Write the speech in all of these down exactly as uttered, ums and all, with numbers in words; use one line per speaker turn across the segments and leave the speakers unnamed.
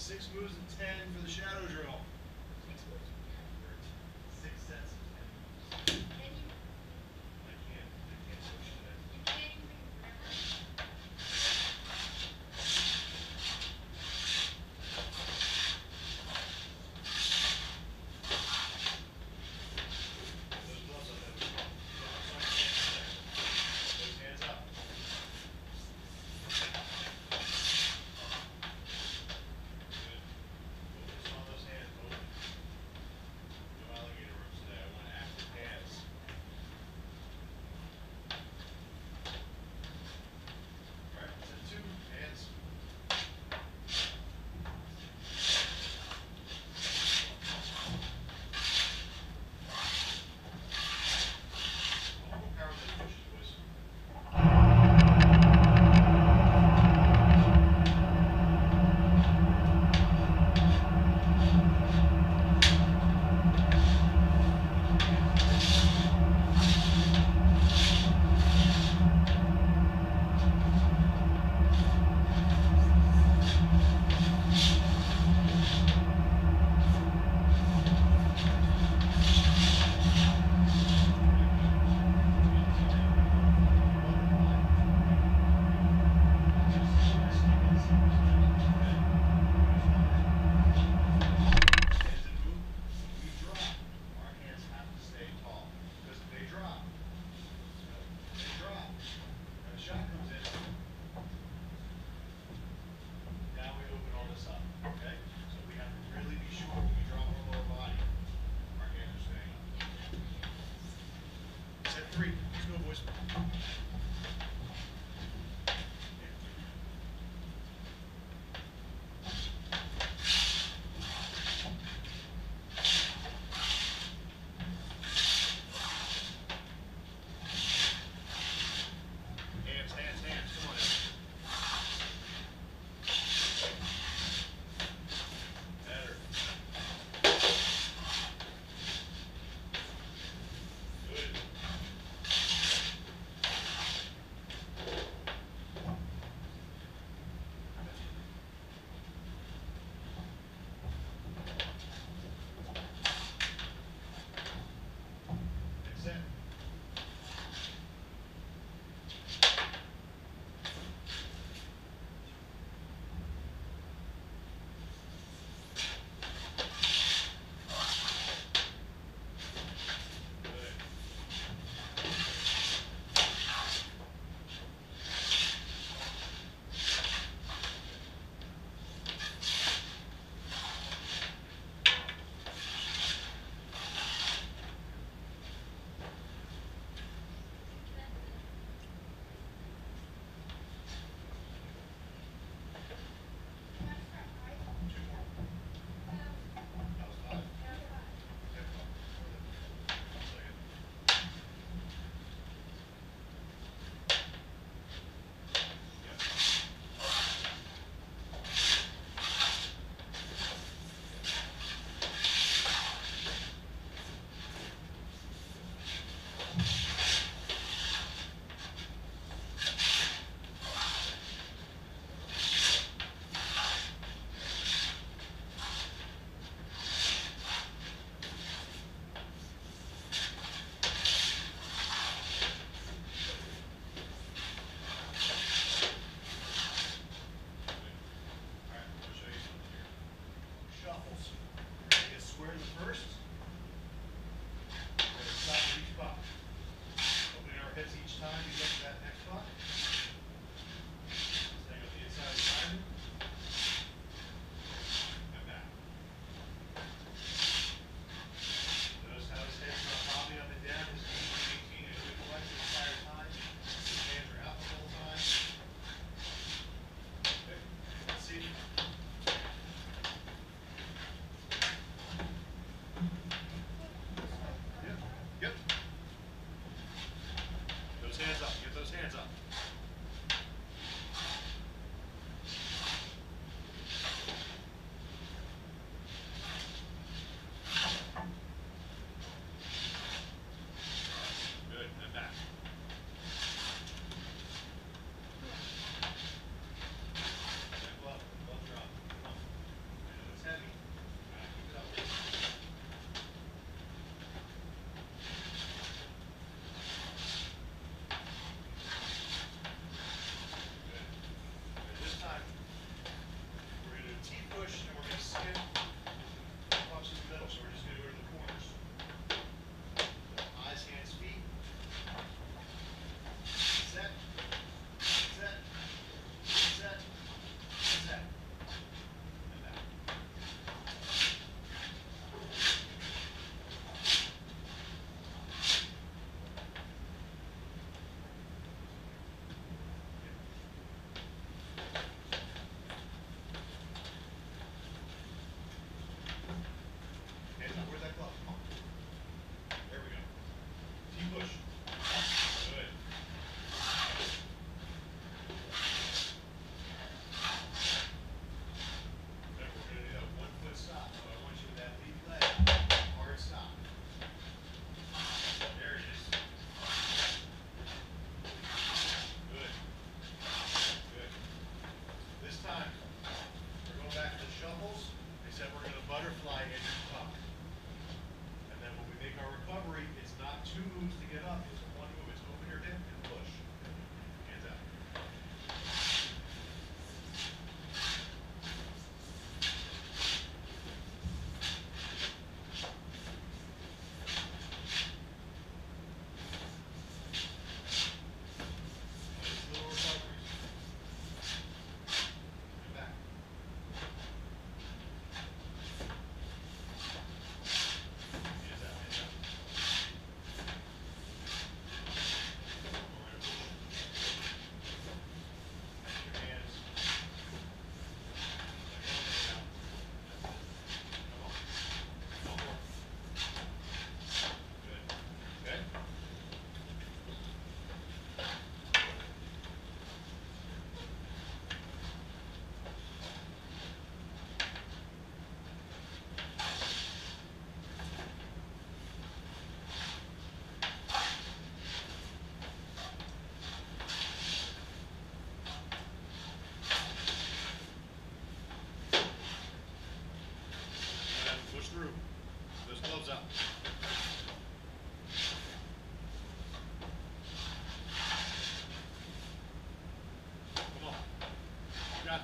Six moves and ten for the shadow drill. Six sets of ten moves.
Can you?
I can't. I can't switch to that.
You can't even forever?
Those gloves on that. Those hands up. Good. Focus on those hands. Open. No alligator arms today. I want active hands. Alright, set two. Hands. Oh, power those pushes, boys. Three. Let's go, boys. Hands, hands, hands. Come on in. Better. Good. Next set. Good. Two more. That was five. Okay, well, one second. Yep. Alright, I'll show you something here. Shuffles. We're gonna get square to the first. We're gonna stop at each buck. Opening our hips each time we get to that next buck. Staying on the inside of the diamond. And back. Notice how his head's not popping up and down. His knees are maintaining a good flex the entire time. His hands are out the whole time. Okay, let's see. Yep, yep. Those hands up, get those hands up.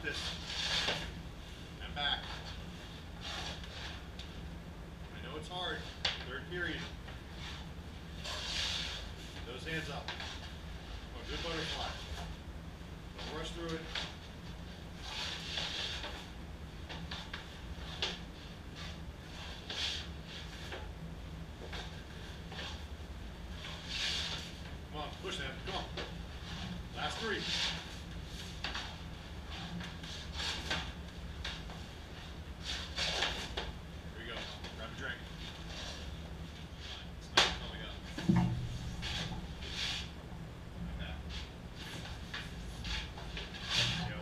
this. And back. I know it's hard. Third period. Those hands up. Oh, good butterfly. Don't rush through it. Come on, push that. Come on. Last three. Here we go. Grab a drink. It's not coming up. Okay.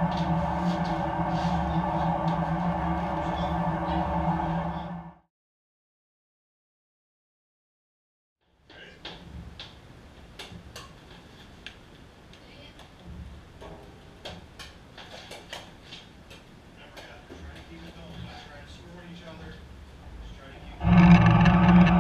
Remember, yeah, try to keep it going, not try to score each other. Just try to keep it.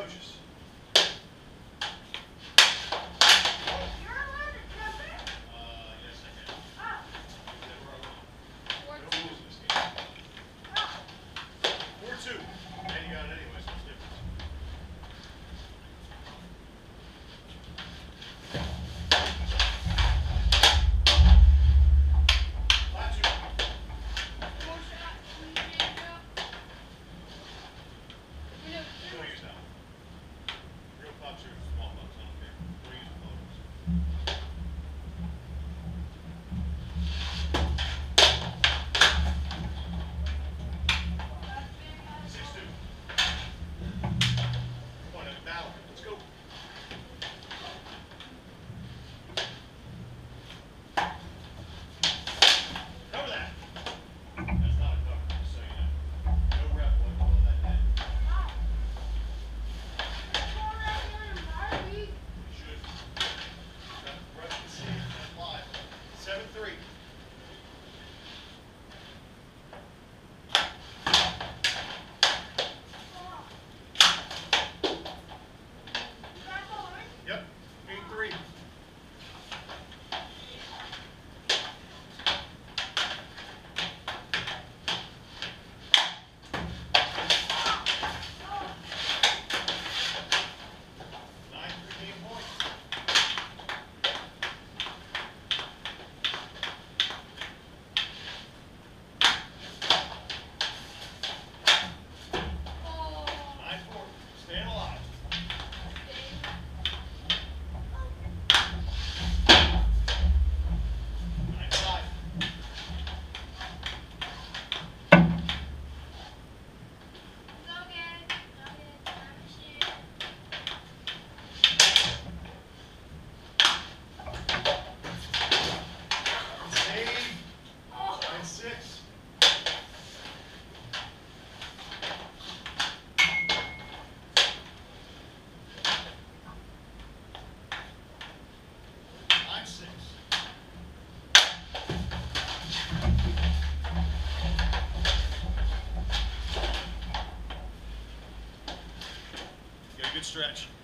coaches.
You're allowed to jump in.
Uh, yes, I can.
Oh.
They were wrong.
Four
No
two.
rules in this game.
Oh.
Four two. And you got it anyway, so it's different. Five two.
More shot. Can you change it up? You know,
Don't use that one. Real pucks are small pucks, I don't care. Don't use photos.
that's big, that's
Six two. Come on, battle. Let's go. Cover that. That's not a cover, just so you know. No rep would blow that net.
Oh. Well, that's one in Barbie.
You should. Rep, rep can see it. That's live. Seven three.
Oh. Is that the one?
Yep. Eight three.
Oh.
Nine three game point.
Oh.
Nine four. Staying alive. Nine five.
Go get it. Go get it. Grab a shit.
Save.
Oh.
Nine six. Nine six. Got a good stretch.